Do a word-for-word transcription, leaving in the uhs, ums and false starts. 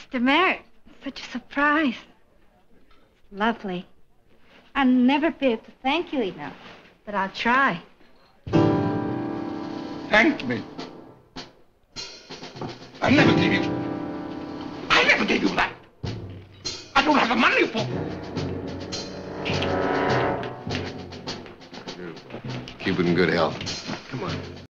Mister Merritt, such a surprise. Lovely. I'll never be able to thank you enough, but I'll try. Thank me. I never gave you. I never gave you that. I don't have the money for it. Keep it in good health. Come on.